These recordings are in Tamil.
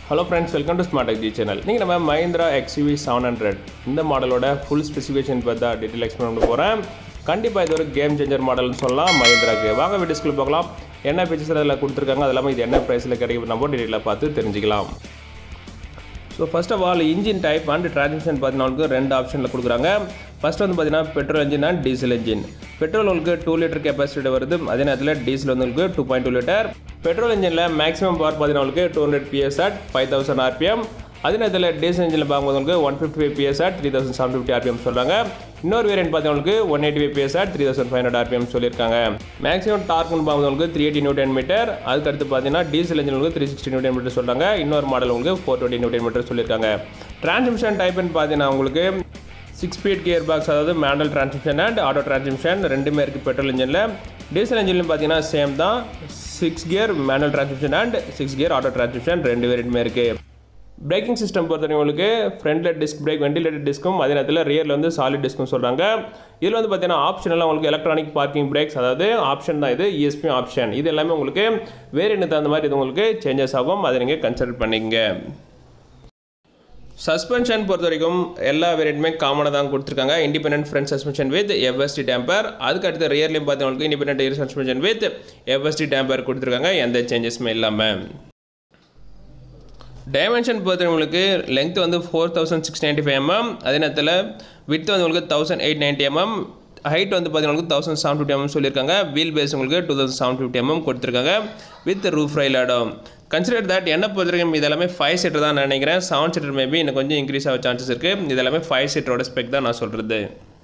Hello friends, welcome to Smart Tech channel. நீங்கள் நம்ம Mahindra XUV 700 இந்த மாடலோட ஃபுல் ஸ்பெசிஃபிகேஷன் பற்றி டீடைல் எக்ஸ்பிளைன் பண்ண போகிறேன். கண்டிப்பாக இது ஒரு கேம் சேஞ்சர் மாடல்னு சொல்லலாம் மஹிந்திராக்கு. வாங்க வீடியோஸ்க்குள்ள பார்க்கலாம். என்ன ஃபீச்சர்ஸ் அதில் கொடுத்துருக்காங்க, அது இல்லாமல் இது என்ன ப்ரைஸில் கிடைக்கும் நம்ம டீட்டெயிலாக பார்த்து தெரிஞ்சுக்கலாம். So first of all engine type and transmission பார்த்தீங்கன்னா ரெண்டு ஆப்ஷனில் கொடுக்குறாங்க. ஃபர்ஸ்ட் வந்து பார்த்தீங்கன்னா petrol engine and diesel engine. Petrol உங்களுக்கு 2 லிட்டர் கெப்பாசிட்டி வருது, அதே நேரத்தில் டீசல் வந்து உங்களுக்கு 2.2 லிட்டர். பெட்ரோல் இன்ஜினில் மேக்ஸிமம் பவர் பார்த்தீங்கன்னா உங்களுக்கு 200 PS at 5000 RPM. அதே நேரத்தில் டீசல் இன்ஜினில் பார்க்கும்போது உங்களுக்கு 155 PS at 3750 RPM சொல்கிறாங்க. இன்னொரு வேரியன்ட் பார்த்தீங்கன்னா 185 PS at 3500 RPM சொல்லியிருக்காங்க. மேக்ஸிமம் டார்க்னு பார்க்கும்போது உங்களுக்கு 380 நியூட்டன் மீட்டர். அதுக்கடுத்து பார்த்தீங்கன்னா டீசல் இன்ஜின் உங்களுக்கு 360 நியூட்டன் மீட்டர் சொல்கிறாங்க. இன்னொரு மாடல் உங்களுக்கு 420 நியூட்டன் மீட்டர் சொல்லியிருக்காங்க. டிரான்ஸ்மிஷன் டைப்னு பார்த்தீங்கன்னா உங்களுக்கு 6 ஸ்பீட் கியர் பாக்ஸ், அதாவது manual transmission and auto transmission ரெண்டுமே இருக்குது பெட்ரோல் இன்ஜினில். டீசல் இன்ஜின்லையும் பார்த்தீங்கன்னா சேம் தான், 6 gear manual transmission and 6 gear auto transmission ரெண்டு வேரியன்ட்டுமே இருக்குது. பிரேக்கிங் சிஸ்டம் பொறுத்தவரைக்கும் உங்களுக்கு ஃப்ரண்ட்டில் டிஸ்க் பிரேக், வெண்டிலேட்டட் டிஸ்க்கும், அதே நேரத்தில் ரியரில் வந்து சாலிட் டிஸ்க்கும் சொல்கிறாங்க. இதில் வந்து பார்த்தீங்கன்னா ஆப்ஷனெல்லாம் உங்களுக்கு எலக்ட்ரானிக் பார்க்கிங் பிரேக்ஸ், அதாவது ஆப்ஷன் தான் இது, ESP ஆப்ஷன். இது எல்லாமே உங்களுக்கு வேரியன்ட் தகுந்த மாதிரி இது உங்களுக்கு சேஞ்சஸ் ஆகும், அதை நீங்கள் கன்சிடர் பண்ணிக்கங்க. சஸ்பென்ஷன் பொறுத்த வரைக்கும் எல்லா வேரியண்ட்டுமே காமனாக தான் கொடுத்துருக்காங்க. Independent front suspension with FSD damper. அதுக்கு அடுத்து ரியர்லையும் பார்த்தீங்கன்னா independent rear suspension with FSD damper கொடுத்துருக்காங்க, எந்த சேஞ்சஸுமே இல்லாமல். டைமென்ஷன் பொறுத்த உங்களுக்கு லென்த் வந்து 4695 mm, அதே நேரத்தில் வித் வந்து உங்களுக்கு 1890 mm, ஹைட் வந்து பார்த்தீங்கன்னா 1750 mm சொல்லியிருக்காங்க. வீல் பேஸ் உங்களுக்கு 2750 mm கொடுத்துருக்காங்க வித் ரூஃப் ரைலாடும். கன்சிடர் தட் என்ன பொறுத்தவரைக்கும் இது எல்லாமே 5 சீட்டர் தான் நினைக்கிறேன். 7 சீட்டர் மேபி இன்னும் கொஞ்சம் இன்க்ரீஸ் ஆக சான்சஸ் இருக்குது. இது எல்லாமே 5 சீட்டரோட ஸ்பெக் தான் நான் சொல்கிறது.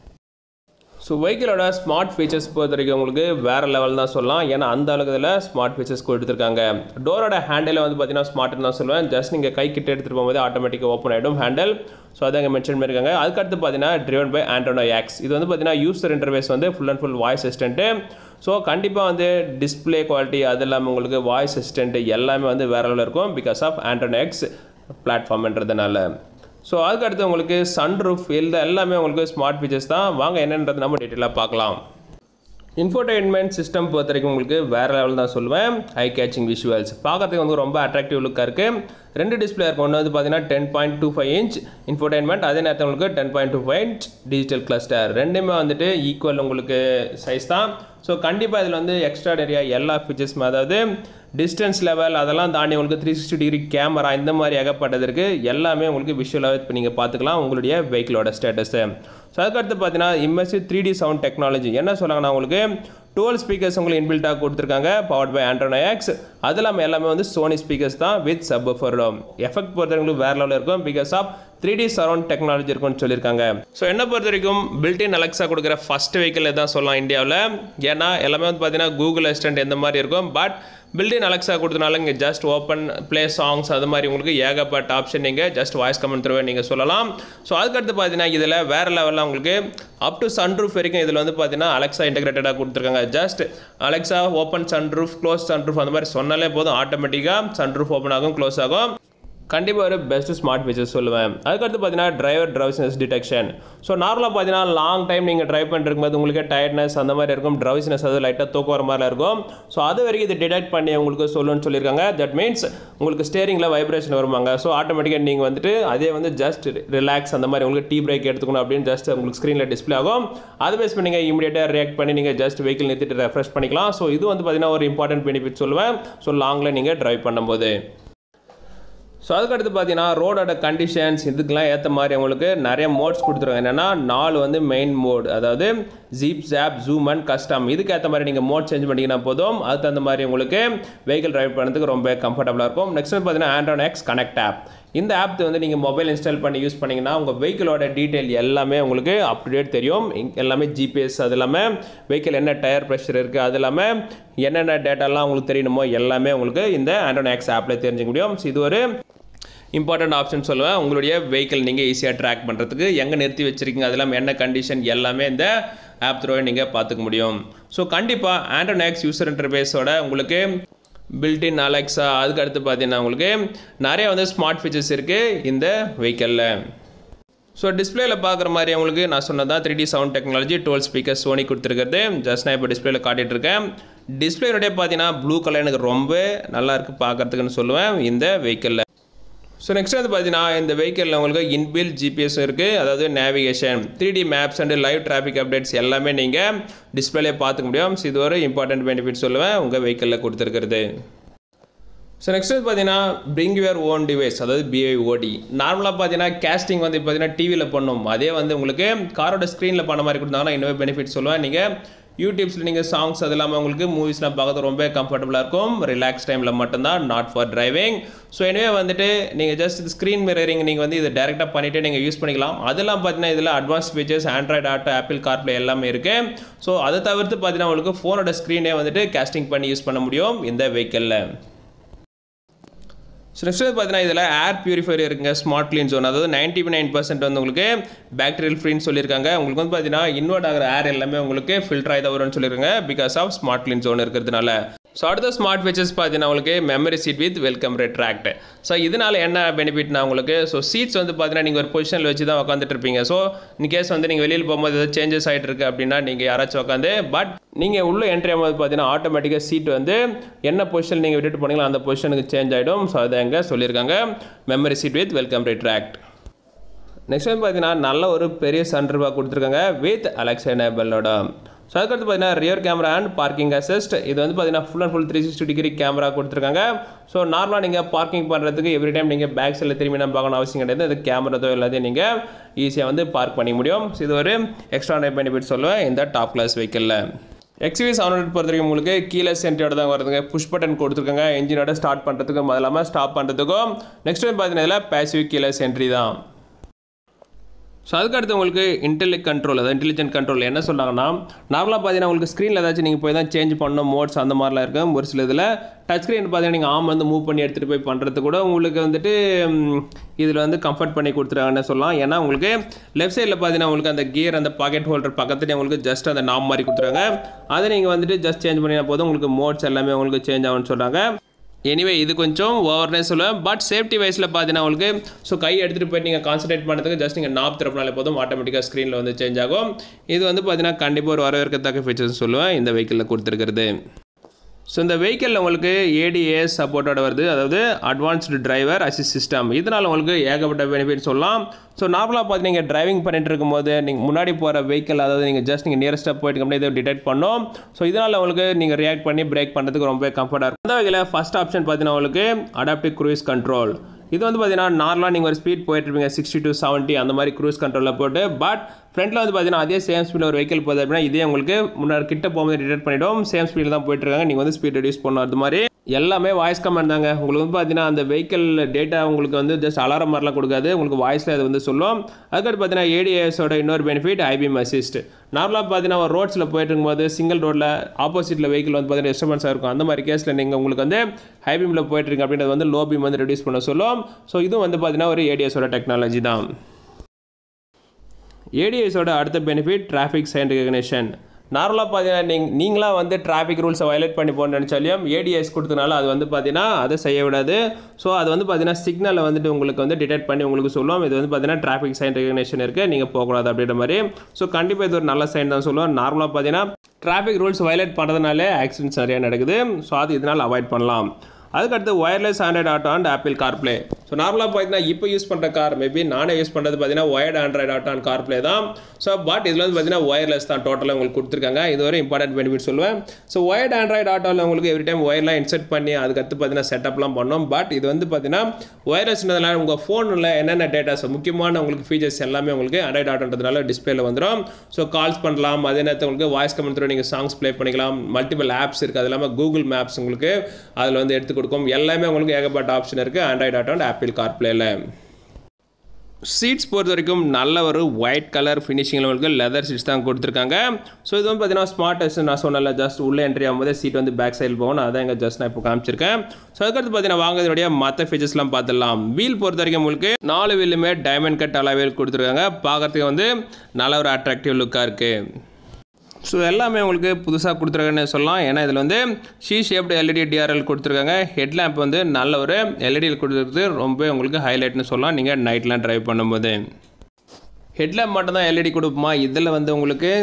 ஸோ வெஹிக்கிளோட ஸ்மார்ட் ஃபீச்சர்ஸ் பொறுத்த வரைக்கும் உங்களுக்கு வேறு லெவல் தான் சொல்லலாம். ஏன்னா அந்த அளவுக்கு இதில் ஸ்மார்ட் ஃபீச்சர்ஸ் கொடுத்துருக்காங்க. டோரோட ஹேண்டில் வந்து பார்த்தீங்கன்னா ஸ்மார்ட்னு தான் சொல்லுவேன். ஜஸ்ட் நீங்கள் கை கிட்ட எடுத்துகிட்டு போகும்போது ஆட்டோமேட்டிக்காக ஓப்பன் ஆகிடும் ஹேண்டில். ஸோ அதை அங்கே மென்ஷன் பண்ணியிருக்காங்க. அதுக்கடுத்து பார்த்தீங்கன்னா ட்ரிவன் பை Andrenox. இது வந்து பார்த்தீங்கன்னா யூசர் இன்டர்ஃபேஸ் வந்து full and full voice assistant. So கண்டிப்பாக வந்து டிஸ்பிளே குவாலிட்டி, அது இல்லாமல் உங்களுக்கு வாய்ஸ் அசிஸ்டன்ட்டு எல்லாமே வந்து வேறு லெவலில் இருக்கும் பிகாஸ் ஆஃப் Andrenox பிளாட்ஃபார்ம்ன்றதுனால. ஸோ அதுக்கடுத்து உங்களுக்கு சன்ரூஃப் எல்லாமே உங்களுக்கு ஸ்மார்ட் ஃபீச்சர்ஸ் தான். வாங்க என்னன்றது நம்ம டீட்டெயிலாக பார்க்கலாம். இன்ஃபோடெயின்மெண்ட் சிஸ்டம் பொறுத்த வரைக்கும் உங்களுக்கு வேறு லெவல் தான் சொல்லுவேன். ஐ கேச்சிங் விஷுவல்ஸ் பார்க்குறதுக்கு வந்து ரொம்ப அட்ராக்டிவ் லுக்காக இருக்குது. ரெண்டு டிஸ்பிளே இருக்கும். ஒன்று வந்து பார்த்தீங்கன்னா 10.25 inch இன்ஃபோடெயின்மெண்ட், அதே நேரத்தில் உங்களுக்கு 10.25 inch டிஜிட்டல் கிளஸ்டர். ரெண்டுமே வந்துட்டு ஈக்குவல் உங்களுக்கு சைஸ் தான். ஸோ கண்டிப்பாக இதில் வந்து எக்ஸ்ட்ரா நிறையா எல்லா ஃபீச்சர்ஸுமே, அதாவது டிஸ்டன்ஸ் லெவல் அதெல்லாம் தாண்டி உங்களுக்கு 360 டிகிரி கேமரா இந்த மாதிரி ஏகப்பட்டது இருக்குது. எல்லாமே உங்களுக்கு விஷுவலாக இப்போ நீங்கள் பார்த்துக்கலாம் உங்களுடைய வெஹிக்கிளோட ஸ்டேட்டஸை. ஸோ அதுக்கடுத்து பார்த்தீங்கன்னா இம்மர்சிவ் 3D சவுண்ட் டெக்னாலஜி. என்ன சொல்கிறாங்கன்னா உங்களுக்கு 12 ஸ்பீக்கர்ஸ் உங்களுக்கு இன்பில்ட்டாக கொடுத்துருக்காங்க, பவர்ட் பை Andrenox. அது இல்லாமல் எல்லாமே வந்து சோனி ஸ்பீக்கர்ஸ் தான் வித் சப்வூஃபரும். எஃபெக்ட் பொறுத்தவரைக்கும் வேறு லெவலில் இருக்கும் because of 3D surround technology இருக்கும்னு சொல்லியிருக்காங்க. ஸோ என்ன பொறுத்த வரைக்கும் பில்டின் அலெக்ஸா கொடுக்குற ஃபஸ்ட் வெஹிக்கிள் தான் சொல்லலாம் இந்தியாவில். ஏன்னா எல்லாமே வந்து பார்த்தீங்கன்னா கூகுள் அசிஸ்டன்ட் எந்த மாதிரி இருக்கும், பட் பில்டின் அலெக்ஸா கொடுத்தனால இங்கே ஜஸ்ட் ஓப்பன் ப்ளே சாங்ஸ் அது மாதிரி உங்களுக்கு ஏகப்பட்ட ஆப்ஷன் நீங்கள் ஜஸ்ட் வாய்ஸ் கமெண்ட் த்ரூவே நீங்கள் சொல்லலாம். ஸோ அதுக்கடுத்து பார்த்தீங்கன்னா இதில் வேறு லெவலில் உங்களுக்கு அப் டு சன்ரூஃப் வரைக்கும் இதில் வந்து பார்த்தீங்கன்னா அலெக்ஸா இன்டெகிரேட்டடாக கொடுத்துருக்காங்க. Just Alexa open sunroof, close sunroof அந்த மாதிரி சொன்னாலே போதும், ஆட்டோமேட்டிக்காக சன்ரூஃப் ஓப்பன் ஆகும், க்ளோஸ் ஆகும். கண்டிப்பாக ஒரு பெஸ்ட் ஸ்மார்ட் ஃபீச்சர்ஸ் சொல்லுவேன். அதுக்கடுத்து பார்த்தீங்கன்னா டிரைவர் ட்ரவுசினஸ் டிடெக்ஷன். ஸோ நார்மலாக பார்த்தீங்கன்னா லாங் டைம் நீங்கள் ட்ரைவ் பண்ணிருக்கும்போது உங்களுக்கு டயர்ட்னஸ் அந்த மாதிரி இருக்கும், ட்ரவுசினஸ் அது லைட்டாக தூக்கம் வர மாதிரி இருக்கும். ஸோ அது வரைக்கும் இது டிடெக்ட் பண்ணி உங்களுக்கு சொல்லணும்னு சொல்லியிருக்காங்க. தட் மீன்ஸ் உங்களுக்கு ஸ்டேரிங்கில் வைப்ரேஷன் வருவாங்க. ஸோ ஆட்டோமேட்டிக்காக நீங்கள் வந்துட்டு அதே வந்து ஜஸ்ட் ரிலாக்ஸ் அந்த மாதிரி உங்களுக்கு டீ பிரேக் எடுத்துக்கணும் அப்படின்னு ஜஸ்ட் உங்களுக்கு ஸ்க்ரீனில் டிஸ்பிளே ஆகும். அதை பேஸ் பண்ணி நீங்கள் இமீடியட்டாக ரியாக்ட் பண்ணி நீங்கள் ஜஸ்ட் வெஹிக்கிள் நிறுத்திட்டு ரெஃப்ரெஷ் பண்ணிக்கலாம். ஸோ இது வந்து பார்த்தீங்கன்னா ஒரு இம்பார்ட்டன்ட் பெனிஃபிட் சொல்லுவேன். ஸோ லாங்கில் நீங்கள் ட்ரைவ் பண்ணும்போது. ஸோ அதுக்கடுத்து பார்த்தீங்கன்னா ரோடோட கண்டிஷன்ஸ் இதுக்கெலாம் ஏற்ற மாதிரி அவங்களுக்கு நிறைய மோட்ஸ் கொடுத்துருக்காங்க. என்னென்னா 4 வந்து மெயின் மோட், அதாவது zip, zap, zoom and custom. இதுக்கு ஏற்ற மாதிரி நீங்கள் மோட் சேஞ்ச் பண்ணிங்கன்னா போதும், அதுக்கு தகுந்த மாதிரி உங்களுக்கு வெஹிக்கிள் ட்ரைவ் பண்ணுறதுக்கு ரொம்ப கம்ஃபர்டபுளாக இருக்கும். நெக்ஸ்ட் வந்து பார்த்தீங்கன்னா Andrenox கனெக்ட் ஆப். இந்த ஆப் வந்து நீங்கள் மொபைல் இன்ஸ்டால் பண்ணி யூஸ் பண்ணிங்கன்னா உங்கள் வெஹிக்கிளோட டீட்டெயில் எல்லாமே உங்களுக்கு அப் டு டேட் தெரியும். எல்லாமே ஜிபிஎஸ், அது இல்லாமல் வெஹிக்கிள் என்ன டயர் ப்ரெஷர் இருக்குது, அது இல்லாமல் என்னென்ன டேட்டாலாம் உங்களுக்கு தெரியணுமோ எல்லாமே உங்களுக்கு இந்த Andrenox ஆப்பில் தெரிஞ்சுக்க முடியும். ஸோ இது ஒரு இம்பார்ட்டன்ட் ஆப்ஷன் சொல்லுவேன். உங்களுடைய வெஹிக்கிள் நீங்கள் ஈஸியாக ட்ராக் பண்ணுறதுக்கு எங்கே நிறுத்தி வச்சுருக்கீங்க, அது இல்லாமல் என்ன கண்டிஷன் எல்லாமே இந்த ஆப் த்ரூவே நீங்கள் பார்த்துக்க முடியும். ஸோ கண்டிப்பாக Andrenox யூசர் இன்டர்ஃபேஸோட உங்களுக்கு பில்டின் அலெக்ஸா, அதுக்கு அடுத்து பார்த்தீங்கன்னா உங்களுக்கு நிறைய வந்து ஸ்மார்ட் ஃபீச்சர்ஸ் இருக்குது இந்த வெஹிக்கிளில். ஸோ டிஸ்பிளேல பார்க்குற மாதிரி உங்களுக்கு நான் சொன்னதான் 3D sound technology 12 speaker Sony கொடுத்துருக்கிறது. ஜஸ்ட் நான் இப்போ டிஸ்பிளேல காட்டிகிட்டு இருக்கேன். டிஸ்பிளேனுடைய பார்த்தீங்கன்னா ப்ளூ கலர் எனக்கு ரொம்ப நல்லா இருக்குது பார்க்குறதுக்குன்னு சொல்லுவேன் இந்த வெஹிக்கிளில். ஸோ நெக்ஸ்ட் வந்து பார்த்தீங்கன்னா இந்த வெஹிக்கிளில் உங்களுக்கு இன்பில்ட் ஜிபிஎஸ் இருக்குது, அதாவது navigation, 3D maps and live traffic updates எல்லாமே நீங்கள் டிஸ்பிளே பார்த்துக்க முடியும். ஸோ இது ஒரு இம்பார்ட்டன்ட் பெனிஃபிட் சொல்லுவேன் உங்கள் வெஹிக்கிளில் கொடுத்துருக்கிறது. ஸோ நெக்ஸ்ட் வந்து பார்த்தீங்கன்னா பிரிங் யுவர் ஓன் டிவைஸ், அதாவது பிஐஓடி. நார்மலாக பார்த்தீங்கன்னா கேஸ்டிங் வந்து பார்த்தீங்கன்னா டிவியில் பண்ணணும், அதே வந்து உங்களுக்கு காரோட ஸ்க்ரீனில் பண்ண மாதிரி கொடுத்தாங்கன்னா இன்னும் பெனிஃபிட் சொல்லுவேன். நீங்கள் யூடியூப்ஸில் நீங்கள் சாங்ஸ் அது இல்லாமல் உங்களுக்கு மூவிஸ்லாம் பார்க்கறது ரொம்ப கம்ஃபர்டபுளாக இருக்கும், ரிலாக்ஸ் டைமில் மட்டும்தான், நாட் ஃபார் டிரைவிங். ஸோ எனவே வந்துட்டு நீங்கள் ஜஸ்ட் ஸ்க்ரீன் மிரரிங் நீங்கள் வந்து இதை டேரெக்டாக பண்ணிவிட்டு நீங்கள் யூஸ் பண்ணிக்கலாம். அதெல்லாம் பார்த்தீங்கன்னா இதில் advance features Android auto, Apple carplay எல்லாமே இருக்குது. ஸோ அதை தவிர்த்து பார்த்தீங்கன்னா உங்களுக்கு ஃபோனோட ஸ்க்ரீனே வந்துட்டு கேஸ்டிங் பண்ணி யூஸ் பண்ண முடியும் இந்த வெஹிக்கிளில். ஸோ நெக்ஸ்ட் வந்து பார்த்தீங்கன்னா இதில் ஏர் பியூரிஃபையர் இருக்குங்க, ஸ்மார்ட் க்ளீன் ஜோன், அதாவது 99% வந்து உங்களுக்கு பேக்டீரியல் ஃப்ரீன்னு சொல்லியிருக்காங்க. உங்களுக்கு வந்து பார்த்தீங்கன்னா இன்வெர்ட் ஆகிற ஏர் எல்லாமே உங்களுக்கு ஃபில்டர் ஆகி தான் வரும்னு சொல்லியிருக்காங்க, because of smart clean zone இருக்கிறதுனால. ஸோ அடுத்த ஸ்மார்ட் ஃபீச்சர்ஸ் பார்த்தீங்கன்னா உங்களுக்கு memory seat with welcome retract. So இதனால் என்ன பெனிஃபிட்னா உங்களுக்கு, ஸோ சீட்ஸ் வந்து பார்த்தீங்கன்னா நீங்கள் ஒரு பொசிஷனில் வச்சு தான் உட்காந்துட்டு இருப்பீங்க. ஸோ இன்கேஸ் வந்து நீங்கள் வெளியில் போகும்போது ஏதாவது சேஞ்சஸ் ஆகிட்டு இருக்கு அப்படின்னா நீங்கள் யாராச்சும் உட்காந்து, பட் நீங்கள் உள்ளே என்ட்ரி ஆகும்போது பார்த்தீங்கன்னா ஆட்டோமேட்டிக்காக சீட் வந்து என்ன பொசிஷன் நீங்கள் விட்டுட்டு போனீங்களோ அந்த பொசிஷனுக்கு சேஞ்ச் ஆகிடும். ஸோ அதை எங்கே சொல்லியிருக்காங்க, memory seat with welcome retract. Next வந்து பார்த்தீங்கன்னா நல்ல ஒரு பெரிய சன்ரூஃபாக கொடுத்துருக்காங்க வித் அலெக்ஸா எனேபிளோட. ஸோ அதுக்கடுத்து பார்த்தீங்கன்னா rear camera and parking assist. இது வந்து பார்த்தீங்கன்னா full and full 360 degree camera கொடுத்துருக்காங்க. ஸோ நார்மலாக நீங்கள் பார்க்கிங் பண்ணுறதுக்கு எவ்ரி டைம் நீங்கள் பேக் சைடில் திரும்பி நம்ம பார்க்கணும் அவசியம் கிடையாது, அது கேமராதோ எல்லாத்தையும் நீங்கள் ஈஸியாக வந்து பார்க் பண்ணி முடியும். ஸோ இது ஒரு எக்ஸ்ட்ரா பெனிஃபிட் சொல்லுவேன் இந்த டாப் கிளாஸ் வெஹிக்கிளில். XUV 700 பொறுத்த வரைக்கும் உங்களுக்கு கீழே சென்டரோட தான் வருதுங்க, புஷ் பட்டன் கொடுத்துருக்காங்க இன்ஜினோட ஸ்டார்ட் பண்ணுறதுக்கும் அது இல்லாமல் ஸ்டாப் பண்ணுறதுக்கும். நெக்ஸ்ட் வந்து பார்த்தீங்கன்னா இதில் பேசிவ் கீழே சென்ட்ரி தான். ஸோ அதுக்கடுத்து உங்களுக்கு இன்டெலிஜென்ட் கண்ட்ரோல் என்ன சொல்கிறாங்கன்னா, நார்மலாக பார்த்தீங்கன்னா உங்களுக்கு ஸ்க்ரீனில் ஏதாச்சும் நீங்கள் போய் தான் சேஞ்ச் பண்ணணும் மோட்ஸ் அந்த மாதிரிலாம் இருக்கும். ஒரு சில இதில் டச் ஸ்க்ரீன் பார்த்தீங்கன்னா நீங்கள் ஆம் வந்து மூவ் பண்ணி எடுத்துகிட்டு போய் பண்ணுறது கூட உங்களுக்கு வந்துட்டு இதில் வந்து கம்ஃபர்ட் பண்ணி கொடுத்துருக்காங்கன்னு சொல்லலாம். ஏன்னா உங்களுக்கு லெஃப்ட் சைடில் பார்த்தீங்கன்னா உங்களுக்கு அந்த கியர் அந்த பாக்கெட் ஹோல்டர் பக்கத்துலேயே உங்களுக்கு ஜஸ்ட் அந்த நாப் மாதிரி கொடுத்துருக்காங்க. அதை நீங்கள் வந்துட்டு ஜஸ்ட் சேஞ்ச் பண்ணினா போதும், உங்களுக்கு மோட்ஸ் எல்லாமே உங்களுக்கு சேஞ்ச் ஆகும்னு சொல்கிறாங்க. எனிவே இது கொஞ்சம் ஓவர்னே சொல்லுவேன், பட் சேஃப்டி வைஸில் பார்த்தீங்கன்னா உங்களுக்கு ஸோ கை எடுத்துகிட்டு போய்ட்டு நீங்கள் கான்சன்ட்ரேட் பண்ணுறதுக்கு ஜஸ்ட் நீங்கள் நாப் திறப்பினாலே போதும், ஆட்டோமேட்டிக்காக ஸ்க்ரீனில் வந்து சேஞ்ச் ஆகும். இது வந்து பார்த்தீங்கன்னா கண்டிப்பாக ஒரு வரவேற்கத்தக்க ஃபீச்சர்ஸ் சொல்லுவேன் இந்த வெஹிக்கிளில் கொடுத்துருக்கிறது. ஸோ இந்த வெஹிக்கிளில் உங்களுக்கு ADAS சப்போர்ட்டோட வருது, அதாவது அட்வான்ஸ்டு டிரைவர் அசிஸ்ட் சிஸ்டம். இதனால் உங்களுக்கு ஏகப்பட்ட பெனிஃபிட் சொல்லலாம். ஸோ நார்மலாக பார்த்து நீங்கள் டிரைவிங் பண்ணிட்டு இருக்கும்போது நீங்கள் முன்னாடி போகிற வெஹிக்கிள், அதாவது நீங்கள் ஜஸ்ட் நீங்கள் நியரஸ்ட்டாக போயிட்டு அப்படியே இதை டிடெக்ட் பண்ணோம். ஸோ இதனால் உங்களுக்கு நீங்கள் ரியாக்ட் பண்ணி பிரேக் பண்ணுறதுக்கு ரொம்ப கம்ஃபர்ட்டாக இருக்கும். அந்த வகையில் ஃபஸ்ட் ஆப்ஷன் பார்த்தீங்கன்னா உங்களுக்கு அடாப்டிவ் க்ரூஸ் கண்ட்ரோல். இது வந்து பார்த்தீங்கன்னா நார்மலாக நீங்கள் ஒரு ஸ்பீட் போயிட்டுருப்பீங்க 60 to 70 அந்த மாதிரி க்ரூஸ் கண்ட்ரோலில் போட்டு, பட் ஃப்ரண்ட்டில் வந்து பார்த்தீங்கன்னா அதே சேம் ஸ்பீடில் ஒரு வெஹிக்கிள் போகுது அப்படின்னா இதே உங்களுக்கு முன்னாடி கிட்ட போகும்போது டிடெக்ட் பண்ணிவிடும், சேம் ஸ்பீடில் தான் போயிட்டுருக்காங்க, நீங்கள் வந்து ஸ்பீட் ரெடியூஸ் பண்ணணும். அது மாதிரி எல்லாமே வாய்ஸ் கமெண்ட் தாங்க. உங்களுக்கு வந்து பார்த்தீங்கன்னா அந்த வெஹிக்கிள் டேட்டா உங்களுக்கு வந்து ஜஸ்ட் அலாரம் மாதிரிலாம் கொடுக்காது, உங்களுக்கு வாய்ஸில் அது வந்து சொல்லும். அதுக்கடுத்து பார்த்தீங்கன்னா ADASோட இன்னொரு பெனிஃபிட் ஐபிஎம் அசிஸ்ட். நார்மலாக பார்த்தீங்கன்னா ஒரு ரோட்ஸில் போயிட்டு இருக்கும்போது சிங்கிள் ரோட்டில் ஆப்போசிட்டில் வெஹிக்கிள் வந்து பார்த்தீங்கன்னா டிஸ்டர்பன்ஸாக இருக்கும். அந்த மாதிரி கேஸில் நீங்கள் உங்களுக்கு வந்து ஹைபீமில் போயிட்டுருக்கு அப்படின்றது வந்து லோ பீம் வந்து ரெடியூஸ் பண்ண சொல்லும். ஸோ இதுவும் வந்து பார்த்தீங்கன்னா ஒரு ADASோட டெக்னாலஜி தான். ADASோட அடுத்த பெனிஃபிட் டிராஃபிக் சைன் ரெகக்னிஷன். நார்மலாக பார்த்தீங்கன்னா நீங்களாக வந்து டிராஃபிக் ரூல்ஸை வயலேட் பண்ணி போகணும்னு நினச்சாலையும் ADAS கொடுத்தனால அது வந்து பார்த்தீங்கன்னா அதை செய்ய விடாது. ஸோ அது வந்து பார்த்தீங்கன்னா சிக்னலை வந்துட்டு உங்களுக்கு வந்து டிடெக்ட் பண்ணி உங்களுக்கு சொல்லுவோம், இது வந்து பார்த்தீங்கன்னா டிராஃபிக் சைன் ரெகக்னிஷன் இருக்குது, நீங்கள் போகக்கூடாது அப்படின்ற மாதிரி. ஸோ கண்டிப்பாக இது ஒரு நல்ல சைன் தான் சொல்லுவோம். நார்மலாக பார்த்தீங்கன்னா டிராஃபிக் ரூல்ஸ் வயலேட் பண்ணுறதுனாலே ஆக்சிடென்ட்ஸ் நிறையா நடக்குது. ஸோ அது இதனால் அவாய்ட் பண்ணலாம். அதுக்கடுத்து wireless Android auto and Apple carplay. So நார்மலாக பார்த்தீங்கன்னா இப்போ யூஸ் பண்ணுற கார் மேபி நானே யூஸ் பண்ணுறது பார்த்தீங்கன்னா wired Android auto and carplay தான். ஸோ பட் இதில் வந்து பார்த்தீங்கன்னா ஒயர்லெஸ் தான் டோட்டலாக உங்களுக்கு கொடுத்துருக்காங்க. இது ஒரு இம்பார்ட்டன்ட் பெனிஃபிட் சொல்லுவேன். ஸோ ஒயர்டு ஆண்ட்ராய்டு ஆட்டோவில் உங்களுக்கு எவ்ரி டைம் ஒயர்லாம் இன்செர்ட் பண்ணி அதுக்கடுத்து பார்த்தீங்கன்னா செட்டப்லாம் பண்ணோம். பட் இது வந்து பார்த்தீங்கன்னா ஒயர்லெஸ்ன்றதுனால உங்கள் ஃபோனில் என்னென்ன டேட்டாஸ் முக்கியமான உங்களுக்கு ஃபீச்சர்ஸ் எல்லாமே உங்களுக்கு ஆண்ட்ராய்டு ஆட்டோன்றதுனால டிஸ்பிளேல வந்துடும். ஸோ கால்ஸ் பண்ணலாம், அதே நேரத்தில் உங்களுக்கு வாய்ஸ் கமெண்ட் த்ரூ நீங்கள் சாங்ஸ் ப்ளே பண்ணிக்கலாம், மல்டிபிள் ஆப்ஸ் இருக்குது, அது இல்லாமல் கூகுள் மேப்ஸ் உங்களுக்கு அதில் வந்து எடுத்து கொடுக்கும். எல்லாமே உங்களுக்கு ஏகப்பட்ட ஆப்ஷன் இருக்குது ஆண்ட்ராய்டு ஆட்டோ அண்ட் ஆப்பிள் கார்ப்ளேல. சீட்ஸ் பொறுத்த வரைக்கும் நல்ல ஒரு ஒயிட் கலர் ஃபினிஷிங்கில் உங்களுக்கு லெதர் சீட்ஸ் தான் கொடுத்துருக்காங்க. ஸோ இது வந்து பார்த்தீங்கன்னா ஸ்மார்ட் டச் நான் சொன்னல, ஜஸ்ட் உள்ளே என்ட்ரி ஆகும்போது சீட் வந்து பேக் சைடில் போகணும், அதான் எங்கள் ஜஸ்ட் நான் இப்போ காமிச்சிருக்கேன். ஸோ அதுக்கடுத்து பார்த்தீங்கன்னா வாங்க இதனுடைய மற்ற ஃபீச்சர்ஸ்லாம் பார்த்துடலாம். வீல் பொறுத்த வரைக்கும் உங்களுக்கு 4 வீலுமே டைமண்ட் கட் அலாய் வீல் கொடுத்துருக்காங்க, பார்க்கறதுக்கு வந்து நல்ல ஒரு அட்ராக்டிவ் லுக்காக இருக்குது. ஸோ எல்லாமே உங்களுக்கு புதுசாக கொடுத்துருக்காங்கன்னு சொல்லலாம். ஏன்னா இதில் வந்து ஷேப்டு LED DRL கொடுத்துருக்காங்க. ஹெட்லேம்ப் வந்து நல்ல ஒரு LED கொடுத்துருக்கு, ரொம்ப உங்களுக்கு ஹைலைட்னு சொல்லலாம் நீங்கள் நைட்லாம் ட்ரைவ் பண்ணும்போது. ஹெட்லேம்ப் மட்டும் தான் LED கொடுப்போமா, இதில் வந்து உங்களுக்கு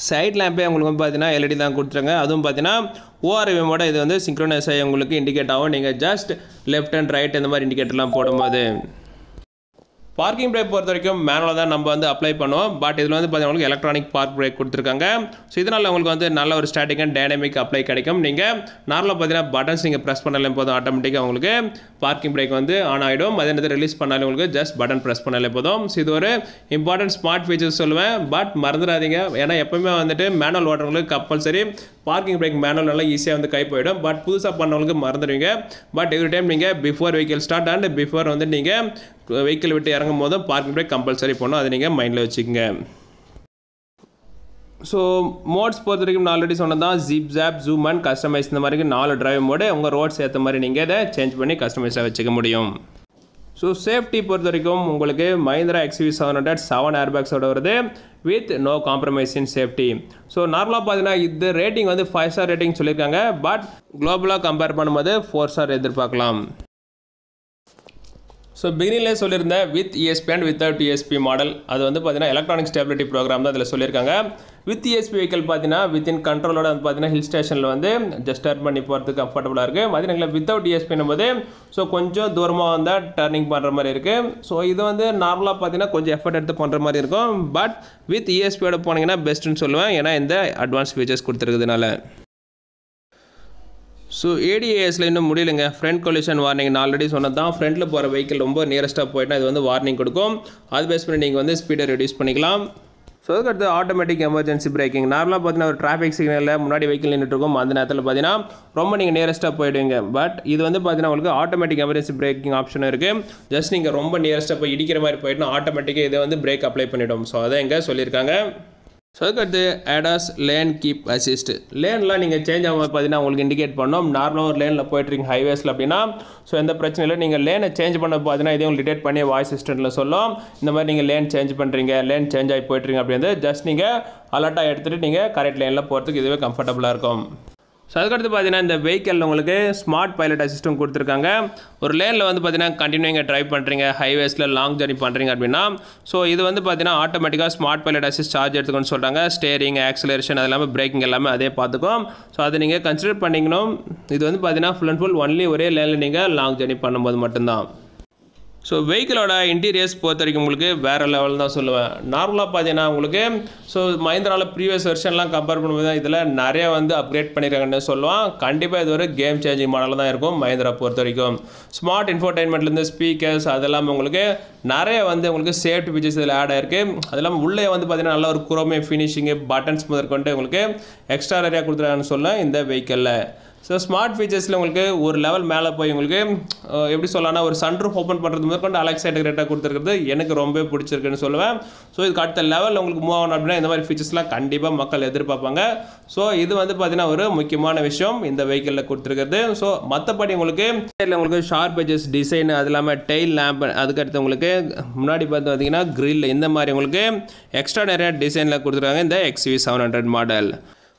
சைட் லேம்பே உங்களுக்கு வந்து பார்த்தீங்கன்னா எல்இடி தான் கொடுத்துருங்க. அதுவும் பார்த்தீங்கன்னா ஓஆர்விஎம்மோட இது வந்து சிங்க்ரோனைஸ் ஆகி உங்களுக்கு இண்டிகேட் ஆகும். நீங்கள் ஜஸ்ட் லெஃப்ட் அண்ட் ரைட் இந்த மாதிரி இண்டிகேட்டர்லாம் போடும்போது. பார்க்கிங் பிரேக் பொறுத்த வரைக்கும் மேனுவலாக தான் நம்ம வந்து அப்ளை பண்ணுவோம். பட் இதில் வந்து பார்த்தீங்கன்னா உங்களுக்கு எலக்ட்ரானிக் பார்க் பிரேக் கொடுத்துருக்காங்க. ஸோ இதனால் உங்களுக்கு வந்து நல்ல ஒரு ஸ்டாட்டிக் அண்ட் டைனமிக் அப்ளை கிடைக்கும். நீங்கள் நார்மலாக பார்த்தீங்கன்னா பட்டன்ஸ் நீங்கள் ப்ரெஸ் பண்ணாலே போதும், ஆட்டோமேட்டிக்காக உங்களுக்கு பார்க்கிங் பிரேக் வந்து ஆன் ஆகிடும். அதே நேரத்தில் ரிலீஸ் பண்ணாலே உங்களுக்கு ஜஸ்ட் பட்டன் ப்ரெஸ் பண்ணாலே போதும். ஸோ இது ஒரு இம்பார்ட்டன்ட் ஸ்மார்ட் ஃபீச்சர்ஸ் சொல்லுவேன். பட் மறந்துடாதீங்க, ஏன்னா எப்பவுமே வந்துட்டு மேனுவல் ஓட்டுறவங்களுக்கு கம்பல்சரி பார்க்கிங் பிரேக் மேனுவல் நல்லா ஈஸியாக வந்து கை போயிடும். பட் புதுசாக பண்ணவங்களுக்கு மறந்துடுவீங்க. பட் எவ்ரி டைம் நீங்கள் before vehicle start and before வந்து நீங்கள் வெஹிக்கிள் விட்டு இறங்கும் போதும் பார்க்கிங் பிரேக் கம்பல்சரி பண்ணணும். அதை நீங்கள் மைண்டில் வச்சுக்கோங்க. ஸோ மோட்ஸ் பொறுத்த வரைக்கும் நான் ஆல்ரெடி சொன்னது தான், zip zap zoom and customize இந்த மாதிரி 4 டிரைவ் மோடு உங்கள் ரோட்ஸ் ஏற்ற மாதிரி நீங்கள் இதை சேஞ்ச் பண்ணி கஸ்டமைஸாக வச்சுக்க முடியும். ஸோ சேஃப்டி பொறுத்த வரைக்கும் உங்களுக்கு மஹிந்திரா XUV 700 7 ஏர்பேக்ஸோட வருது with no compromise in safety. So நார்மலாக பார்த்தீங்கன்னா இது ரேட்டிங் வந்து 5 ஸ்டார் ரேட்டிங் சொல்லியிருக்காங்க. பட் குளோபலாக கம்பேர் பண்ணும்போது 4 ஸ்டார் எதிர்பார்க்கலாம். ஸோ பிகினிங்லேயே சொல்லியிருந்தேன் with ESP and without ESP model. அது வந்து பார்த்தீங்கன்னா எலக்ட்ரானிக் ஸ்டெபிலிட்டி ப்ரோக்ராம் தான் அதில் சொல்லியிருக்காங்க. வித் ESP வெஹிக்கல் பார்த்தீங்கன்னா வித்தின் கண்ட்ரோலோட வந்து பார்த்தீங்கன்னா ஹில் ஸ்டேஷனில் வந்து ஜஸ்ட் டர்ன் பண்ணி போகிறதுக்கு கம்ஃபர்டபுளாக இருக்குது. அதே வித்தவுட் ESP போது ஸோ கொஞ்சம் தூரமாக வந்தால் டர்னிங் பண்ணுற மாதிரி இருக்குது. ஸோ இது வந்து நார்மலாக பார்த்தீங்கன்னா கொஞ்சம் எஃபர்ட் எடுத்து பண்ணுற மாதிரி இருக்கும். பட் வித் ESPயோட போனீங்கன்னா பெஸ்ட்டுன்னு சொல்லுவேன், ஏன்னா இந்த அட்வான்ஸ் ஃபீச்சர்ஸ் கொடுத்துருக்குதுனால. ஸோ ADASல இன்னும் முடியலைங்க. ஃப்ரண்ட் கொலிஷன் வார்னிங் நான் ஆல்ரெடி சொன்னது தான். ஃப்ரண்ட்டில் போகிற வெஹிக்கிள் ரொம்ப நியரஸ்ட்டாக போயிட்டா இது வந்து வார்னிங் கொடுக்கும். அது பேஸ் பண்ணி நீங்கள் வந்து ஸ்பீடை ரெடியூஸ் பண்ணிக்கலாம். ஸோ அதுக்கடுத்து ஆட்டோமேட்டிக் எமர்ஜென்சி பிரேக்கிங். நார்மலாக பார்த்தீங்கன்னா ஒரு டிராஃபிக் சிக்னலில் முன்னாடி வெஹிக்கிள் நின்றுட்டு இருக்கும். அந்த நேரத்தில் பார்த்தீங்கன்னா ரொம்ப நீங்கள் நியரஸ்ட்டாக போயிடுவீங்க. பட் இது வந்து பார்த்தீங்கன்னா உங்களுக்கு ஆட்டோமேட்டிக் எமர்ஜென்சி பிரேக்கிங் ஆப்ஷன் இருக்குது. ஜஸ்ட் நீங்கள் ரொம்ப நியரஸ்ட்டாக போய் இடிக்கிற மாதிரி போயிட்டுனா ஆட்டோமேட்டிக்காக இதை வந்து பிரேக் அப்ளை பண்ணிவிடும். ஸோ அதை எங்கே சொல்லியிருக்காங்க. ஸோ அதுக்கடுத்து ADAS லேன் கீப் அசிஸ்ட். லேன்லாம் நீங்கள் சேஞ்ச் ஆகும் பார்த்தீங்கன்னா உங்களுக்கு இண்டிகேட் பண்ணோம். நார்மலாக ஒரு லேனில் போய்ட்டுருங்க ஹைவேஸில் அப்படின்னா ஸோ எந்த பிரச்சனை இல்லை. நீங்கள் லேனை சேஞ்ச் பண்ண பார்த்தீங்கன்னா இதே உங்களுக்கு டிடெக்ட் பண்ணி வாய்ஸ் அசிஸ்டண்ட்டில் சொல்லும். இந்த மாதிரி நீங்கள் லேன் சேஞ்ச் பண்ணுறீங்க, லேன் சேஞ்ச் ஆகி போய்ட்டுருங்க அப்படின்னு ஜஸ்ட் நீங்கள் அலர்ட்டாக எடுத்துகிட்டு நீங்கள் கரெக்ட் லேனில் போகிறதுக்கு இதுவே கம்ஃபர்டபுளாக இருக்கும். ஸோ அதுக்கடுத்து பார்த்தீங்கன்னா இந்த வெஹிக்கிளில் உங்களுக்கு ஸ்மார்ட் பைலட் அசிஸ்டம் கொடுத்துருக்காங்க. ஒரு லேனில் வந்து பார்த்தீங்கன்னா கண்டினியூங்க ட்ரைவ் பண்ணுறீங்க, ஹைவேஸில் லாங் ஜர்னி பண்ணுறீங்க அப்படின்னா ஸோ இது வந்து பார்த்தீங்கன்னா ஆட்டோமேட்டிக்காக ஸ்மார்ட் பைலட் அசிஸ்ட் சார்ஜ் எடுத்துக்கணும்னு சொல்கிறாங்க. ஸ்டேரிங், ஆக்சலரேஷன், அது எல்லாமே பிரேக்கிங் எல்லாமே அதே பார்த்துக்கும். ஸோ அதை நீங்கள் கன்சிடர் பண்ணிக்கணும். இது வந்து பார்த்தீங்கன்னா ஃபுல் அண்ட் ஃபுல் ஒன்லி ஒரே லேனில் நீங்கள் லாங் ஜர்னி பண்ணும்போது மட்டும்தான். ஸோ வெஹிக்கிளோட இன்டீரியர்ஸ் பொறுத்த வரைக்கும் உங்களுக்கு வேறு லெவல் தான் சொல்லுவேன். நார்மலாக பார்த்தீங்கன்னா உங்களுக்கு ஸோ மஹிந்திராவில் ப்ரீவியஸ் வெர்ஷன்லாம் கம்பேர் பண்ணும்போது தான் இதில் நிறைய வந்து அப்கிரேட் பண்ணியிருக்காங்கன்னு சொல்லுவான். கண்டிப்பாக இது ஒரு கேம் சேஞ்சிங் மாடல் தான் இருக்கும் மஹிந்திரா பொறுத்த வரைக்கும். ஸ்மார்ட் இன்ஃபோர்டைன்மெண்ட்லேருந்து ஸ்பீக்கர்ஸ் அதெல்லாம் உங்களுக்கு நிறைய வந்து உங்களுக்கு சேஃப்டி ஃபீச்சர்ஸ் இதில் ஆட் ஆயிருக்கு. அது இல்லாமல் உள்ளே வந்து பார்த்தீங்கன்னா நல்ல ஒரு குரோமே ஃபினிஷிங்கு, பட்டன்ஸ் முதற்கொண்டு உங்களுக்கு எக்ஸ்ட்ரா நிறையா கொடுத்துருக்காங்கன்னு சொல்ல இந்த வெஹிக்கிளில். ஸோ ஸ்மார்ட் ஃபீச்சர்ஸில் உங்களுக்கு ஒரு லெவல் மேலே போய் உங்களுக்கு எப்படி சொல்லலாம்னா ஒரு சன்ரூஃப் ஓப்பன் பண்ணுறது முதற்கொண்டு அலெக்ஸா இன்டெகிரேட்டாக கொடுத்துருக்கிறது எனக்கு ரொம்ப பிடிச்சிருக்குன்னு சொல்லுவேன். ஸோ இதுக்கு அடுத்த லெவல் உங்களுக்கு மூவ் ஆகணும் அப்படின்னா இந்த மாதிரி ஃபீச்சர்ஸ்லாம் கண்டிப்பாக மக்கள் எதிர்பார்ப்பாங்க. ஸோ இது வந்து பார்த்தீங்கன்னா ஒரு முக்கியமான விஷயம் இந்த வெஹிக்கிளில் கொடுத்துருக்கிறது. ஸோ மற்றபடி உங்களுக்கு ஷார்ப் எட்ஜஸ் டிசைன், அது இல்லாமல் டெயில் லேம்ப், அதுக்கடுத்து உங்களுக்கு முன்னாடி பார்த்தீங்கன்னா கிரில், இந்த மாதிரி உங்களுக்கு எக்ஸ்ட்ரா நிறைய டிசைனில் கொடுத்துருக்காங்க இந்த XUV 700 மாடல்.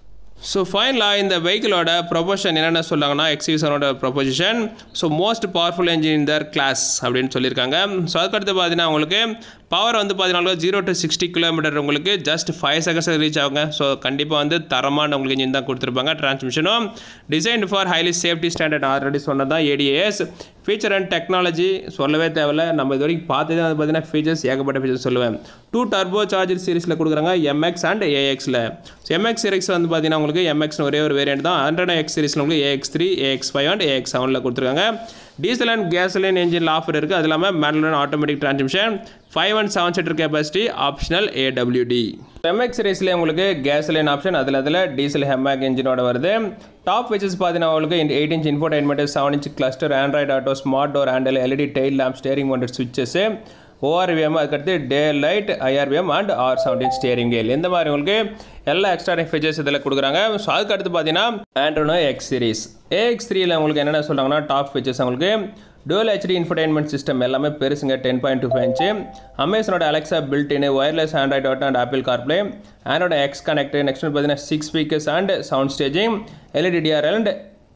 ஸோ ஃபைனலாக இந்த வெஹிக்கிளோட ப்ரொபோஷன் என்னென்ன சொல்கிறாங்கன்னா XUV 700 proposition so most powerful engine in the class அப்படின்னு சொல்லியிருக்காங்க. ஸோ அதுக்கடுத்து பார்த்தீங்கன்னா உங்களுக்கு பவர் வந்து பார்த்தீங்கன்னா 0 to 60 கிலோமீட்டர் உங்களுக்கு ஜஸ்ட் 5 செகண்ட்ஸில் ரீச் ஆகுங்க. ஸோ கண்டிப்பாக வந்து தரமான உங்களுக்கு இன்ஜின் தான் கொடுத்துருப்பாங்க. டிரான்ஸ்மிஷனும் design for highly safety standard already சொன்னதான் ADAS. ஃபீச்சர் அண்ட் டெக்னாலஜி சொல்லவே தேவையில்லை. நம்ம இது வரைக்கும் பார்த்ததே வந்து பார்த்தீங்கன்னா ஃபீச்சர்ஸ் ஏகப்பட்ட ஃபீச்சர்ஸ் சொல்லுவேன். 2 டர்போ சார்ஜர் சீரிஸில் கொடுக்குறாங்க MX அண்ட் AXல. ஸோ MX சீரிஸ் வந்து பார்த்தீங்கன்னா உங்களுக்கு MX ஒரே ஒரு வேரியன்ட் தான். Andrenox சீரிஸில் உங்களுக்கு AX3, AX5 அண்ட் AX7ல கொடுத்துருக்காங்க. Diesel and gasoline engine offer இருக்குது. அது இல்லாமல் manual and automatic transmission, 5 and 7 seater capacity, optional AWD. MX சீரிஸில் உங்களுக்கு கேசலின் ஆப்ஷன், அதில் டீசல் ஹெம்மாக் என்ஜினோட வருது. டாப் ஃபீச்சர்ஸ் பார்த்தீங்கன்னா உங்களுக்கு 8 inch infotainment, 7 inch cluster, Android auto, smart door handle, LED tail lamp, steering mounted switches, ORVM, அதுக்கடுத்து day light, IRVM and R17 steering wheel. இந்த மாதிரி உங்களுக்கு எல்லா எக்ஸ்ட்ரா ஃபீச்சர்ஸ் இதில் கொடுக்குறாங்க. ஸோ அதுக்கடுத்து பார்த்தீங்கன்னா Andrenox X சீரிஸ் AX3ல உங்களுக்கு என்னென்ன சொல்கிறாங்கன்னா டாப் ஃபீச்சர்ஸ் உங்களுக்கு Dual HD infotainment system எல்லாமே பெருசுங்க, 10.25 inch. அமேசானோட Alexa built in, wireless Android auto and Apple carplay, Android X connect, next பார்த்தீங்கன்னா 6 speakers and sound staging, LED DRL and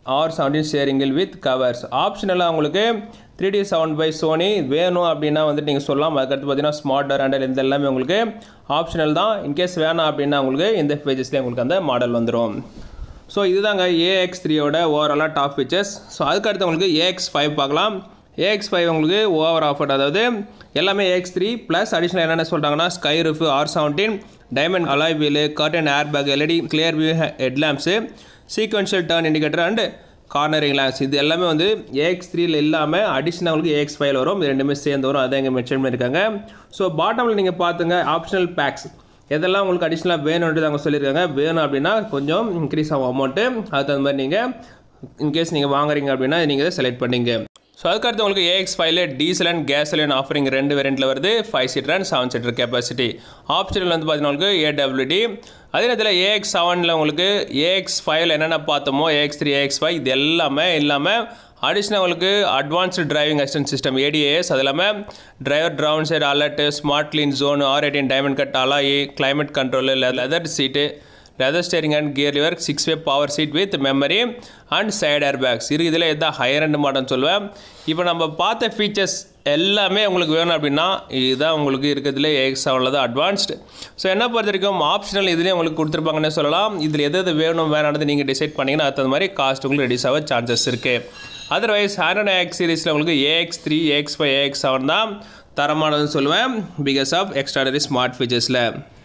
R17 steering wheel with covers. ஆப்ஷனலாக உங்களுக்கு 3D சவுண்ட் பை சோனி வேணும் அப்படின்னா வந்துட்டு நீங்கள் சொல்லலாம். அதுக்கடுத்து பார்த்தீங்கன்னா ஸ்மார்ட் டோர் ஹேண்டில் இந்த எல்லாமே உங்களுக்கு ஆப்ஷனல் தான். இன்கேஸ் வேணாம் அப்படின்னா உங்களுக்கு இந்த பேஜஸ்லேயே உங்களுக்கு அந்த மாடல் வந்துடும். ஸோ இதுதாங்க AX3யோட ஓவராலாக டாப் ஃபீச்சர்ஸ். ஸோ அதுக்கடுத்து உங்களுக்கு AX5 பார்க்கலாம். AX5 உங்களுக்கு ஓவர் ஆஃபர், அதாவது எல்லாமே AX3 ப்ளஸ் அடிஷ்னல் என்னென்ன சொல்கிறாங்கன்னா sky roof, R17 diamond alloy wheel, curtain air bag, LED clear view headlamps, sequential turn indicator and cornering lamps. இது எல்லாமே வந்து AX3ல இல்லாமல் அடிஷ்னல் உங்களுக்கு AX5ல வரும். இது ரெண்டுமே சேர்ந்து வரும். அதை இங்கே மென்ஷன் பண்ணியிருக்காங்க. ஸோ பாட்டமில் நீங்கள் பார்த்துங்க ஆப்ஷனல் பேக்ஸ் எதெல்லாம் உங்களுக்கு அடிஷ்னலாக வேணுன்றது அவங்க சொல்லியிருக்காங்க. வேணும் அப்படின்னா கொஞ்சம் இன்க்ரீஸ் ஆகும் அமௌண்ட்டு. அதுக்கு தகுந்த மாதிரி நீங்கள் இன்கேஸ் நீங்கள் வாங்குறீங்க அப்படின்னா நீங்கள் செலக்ட் பண்ணிங்க. ஸோ அதுக்கடுத்து உங்களுக்கு AX5ல டீசல் அண்ட் கேசலின் ஆஃபரிங் 2 வேரியண்ட்டில் வருது. 5 seater and 7 seater capacity. Optional வந்து பார்த்தீங்கன்னா உங்களுக்கு AWD. அதே நேரத்தில் AX7ல உங்களுக்கு AX5ல என்னென்ன பார்த்தோமோ AX3 AX5 இது எல்லாமே இல்லாமல் அடிஷ்னல் உங்களுக்கு advanced driving assistant system ADAS, அது இல்லாமல் டிரைவர் ட்ரவுன் side alert, smart clean zone, R18 diamond cut அலாயி, climate control, leather seat, leather steering and gear lever, 6-வே power seat with memory and side air bags இருக்குது. இதில் எதாவது ஹையர் அண்ட் மாடல்னு சொல்லுவேன். இப்போ நம்ம பார்த்த ஃபீச்சர்ஸ் எல்லாமே உங்களுக்கு வேணும் அப்படின்னா இதுதான் உங்களுக்கு இருக்கிறதுல AX7ல தான் அட்வான்ஸ்டு. ஸோ என்ன பொறுத்த வரைக்கும் ஆப்ஷனல் இதுலேயே உங்களுக்கு கொடுத்துருப்பாங்கன்னே சொல்லலாம். இதில் எது வேணும் வேணானது நீங்கள் டிசைட் பண்ணிங்கன்னா அது மாதிரி காஸ்ட் உங்களுக்கு ரெடியூஸ் ஆக சான்சஸ் இருக்குது. அதர்வைஸ் Andrenox சீரிஸில் உங்களுக்கு AX3 AX5 AX7 தான் தரமானதுன்னு சொல்லுவேன் பிகாஸ் ஆஃப் எக்ஸ்ட்ராடனரி ஸ்மார்ட் ஃபீச்சர்ஸில்.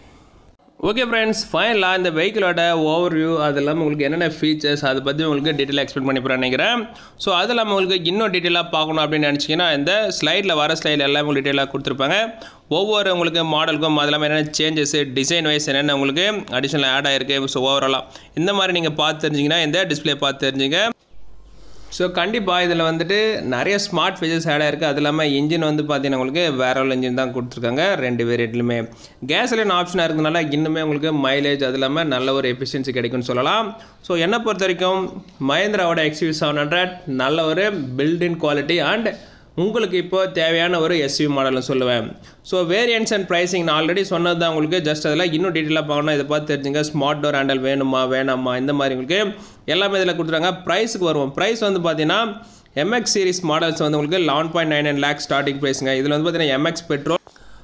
ஓகே ஃப்ரெண்ட்ஸ், ஃபைனலாக இந்த வெஹிக்கிளோட ஓவர்வியூ அது இல்லாமல் உங்களுக்கு என்னென்ன ஃபீச்சர்ஸ் அதை பற்றி உங்களுக்கு டீட்டெயிலாக எக்ஸ்பிளைன் பண்ணி போகிறேன் நினைக்கிறேன். ஸோ அது இல்லாமல் உங்களுக்கு இன்னும் டீட்டெயிலாக பார்க்கணும் அப்படின்னு நினச்சிங்கன்னா இந்த ஸ்லைடில் வர ஸ்லைடில் எல்லாம் உங்களுக்கு டீட்டெயிலாக கொடுத்துருப்பாங்க. ஒவ்வொரு உங்களுக்கு மாடலுக்கும் அது இல்லாமல் என்னென்ன சேஞ்சஸ் டிசைன் வைஸ் என்னென்ன உங்களுக்கு அடிஷனல் ஆட் ஆகிருக்கு. ஸோ ஓவராலாக இந்த மாதிரி நீங்கள் பார்த்து தெரிஞ்சிங்கன்னா இந்த டிஸ்பிளே பார்த்து தெரிஞ்சுங்க. ஸோ கண்டிப்பாக இதில் வந்துட்டு நிறைய ஸ்மார்ட் ஃபீச்சர்ஸ் ஆட் ஆகிருக்கு. அது இல்லாமல் இன்ஜின் வந்து பார்த்தீங்கன்னா உங்களுக்கு வேற ஒரு இன்ஜின் தான் கொடுத்துருக்காங்க 2 வேரியண்ட்லையுமே. கேஸ்லைன் ஆப்ஷனாக இருக்கிறதுனால இன்னுமே உங்களுக்கு மைலேஜ் அது இல்லாமல் நல்ல ஒரு எஃபிஷியன்சி கிடைக்கும்னு சொல்லலாம். ஸோ என்னை பொறுத்த வரைக்கும் மஹிந்திராவோட XUV 700 நல்ல ஒரு பில்டின் குவாலிட்டி அண்ட் உங்களுக்கு இப்போ தேவையான ஒரு SUV மாடல்னு சொல்லுவேன். ஸோ வேரியன்ட்ஸ் அண்ட் ப்ரைஸிங் நான் ஆல்ரெடி சொன்னது தான் உங்களுக்கு. ஜஸ்ட் அதில் இன்னும் டீட்டெயிலாக பார்க்கணும் இதை பார்த்து தெரிஞ்சுங்க. ஸ்மார்ட் டோர் ஹேண்டில் வேணுமா வேணாமா இந்த மாதிரி உங்களுக்கு எல்லாமே இதில் கொடுத்துருக்காங்க. ப்ரைஸுக்கு வருவோம். ப்ரைஸ் வந்து பார்த்தீங்கன்னா MX சீரிஸ் மாடல்ஸ் வந்து உங்களுக்கு 11.99 lakhs ஸ்டார்டிங் ப்ரைஸுங்க. இதில் வந்து பார்த்தீங்கன்னா MX பெட்ரோல்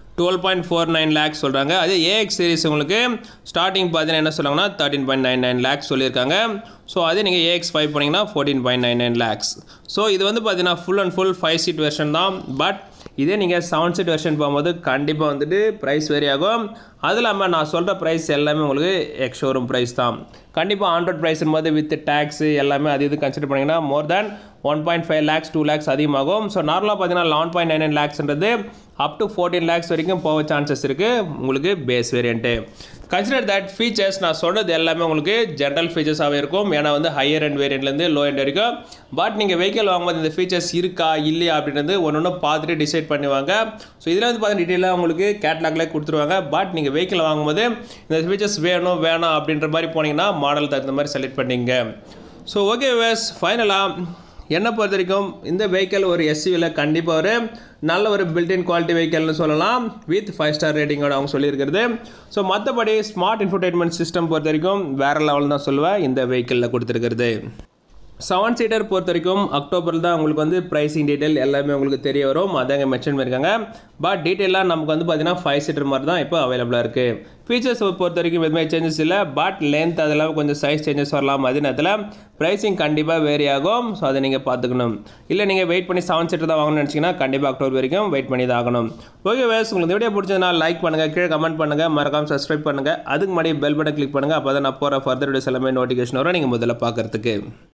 12.49 lakhs சொல்கிறாங்க. அதே AX சீரிஸ் உங்களுக்கு ஸ்டார்டிங் பார்த்தீங்கன்னா என்ன சொல்கிறாங்கன்னா 13.99 lakhs சொல்லியிருக்காங்க. ஸோ அதே நீங்கள் AX5 பண்ணிங்கன்னா 14.99 lakhs. ஸோ இது வந்து பார்த்தீங்கன்னா full and full 5 seat version தான். பட் இதே நீங்கள் 7 சீட் வெர்ஷன் போகும்போது கண்டிப்பாக வந்துட்டு ப்ரைஸ் வேரி ஆகும். அது இல்லாமல் நான் சொல்கிற ப்ரைஸ் எல்லாமே உங்களுக்கு எக்ஸ் ஷோரூம் ப்ரைஸ் தான். கண்டிப்பாக ஆன்ரோட் ப்ரைஸ்னும் போது வித் டேக்ஸு எல்லாமே அது இது கன்சிடர் பண்ணிங்கன்னா மோர் தேன் 1.5 lakhs 2 lakhs அதிகமாகும். ஸோ நார்மலாக பார்த்தீங்கன்னா 11.99 lakhsன்றது அப் டு 14 lakhs வரைக்கும் போக சான்சஸ் இருக்குது உங்களுக்கு base variant. Consider that features நான் சொல்கிறது எல்லாமே உங்களுக்கு ஜென்ரல் ஃபீச்சர்ஸாகவே இருக்கும். ஏன்னா வந்து ஹையர் அண்ட் வேரியண்ட்லேருந்து லோ எண்ட் வரைக்கும். பட் நீங்கள் வெஹிக்கிள் வாங்கும்போது இந்த ஃபீச்சர்ஸ் இருக்கா இல்லையா அப்படின்றது ஒன்று பார்த்துட்டு டிசைட் பண்ணுவாங்க. ஸோ இதில் வந்து பார்த்தீங்கன்னா டீட்டெயிலாக உங்களுக்கு கேட்லாக்லேயே கொடுத்துருவாங்க. பட் நீங்கள் வெஹிக்கிள் வாங்கும்போது இந்த ஃபீச்சர்ஸ் வேணும் வேணாம் அப்படின்ற மாதிரி போனீங்கன்னா மாடல் தகுந்த மாதிரி செலக்ட் பண்ணிங்க. ஸோ ஓகே வேஸ் ஃபைனலாக என்னை பொறுத்த வரைக்கும் இந்த வெஹிக்கிள் ஒரு SUVல கண்டிப்பாக ஒரு நல்ல ஒரு பில்டின் குவாலிட்டி வெஹிக்கிள்னு சொல்லலாம் வித் 5 ஸ்டார் ரேட்டிங்கோட அவங்க சொல்லியிருக்கிறது. ஸோ மற்றபடி ஸ்மார்ட் இன்ஃபர்டைன்மெண்ட் சிஸ்டம் பொறுத்த வரைக்கும் வேறு லெவல் தான் சொல்லுவேன் இந்த வெஹிக்கிளில் கொடுத்துருக்கிறது. 7 சீட்டர் பொறுத்த வரைக்கும் அக்டோபரில் தான் உங்களுக்கு வந்து ப்ரைஸிங் டீட்டெயில் எல்லாமே உங்களுக்கு தெரிய வரும். அதாங்க மென்ஷன் பண்ணியிருக்காங்க. பட் டீட்டெயிலாக நமக்கு வந்து பார்த்தீங்கன்னா 5 சீட்டர் மாதிரி தான் இப்போ அவைலபிளாக இருக்குது. ஃபீச்சர்ஸ் பொறுத்த வரைக்கும் எதுவுமே சேஞ்சஸ் இல்லை. பட் லென்த் அதெல்லாம் கொஞ்சம் சைஸ் சேஞ்சஸ் வரலாம். அதே நேரத்தில் ப்ரைஸிங் கண்டிப்பாக வேரி ஆகும். ஸோ அதை நீங்கள் பார்த்துக்கணும். இல்லை நீங்கள் வெயிட் பண்ணி 7 சீட்டர் தான் வாங்கணும்னு நினச்சிங்கன்னா கண்டிப்பாக அக்டோபர் வரைக்கும் வெயிட் பண்ணி தான் ஆகணும். ஓகே வேஸ், உங்களுக்கு இந்த வீடியோ பிடிச்சதுனா லைக் பண்ணுங்கள், கீழே கமெண்ட் பண்ணுங்கள், மறக்காமல் சப்ஸ்கிரைப் பண்ணுங்கள். அதுக்கு முன்னாடி பெல் பட்டன் கிளிக் பண்ணுங்கள். அப்போ தான் நான் போகிற ஃபர்தர் வீடியோஸ் எல்லாமே நோட்டிஃபிகேஷன் வரும் நீங்கள் முதல்ல பார்க்குறதுக்கு.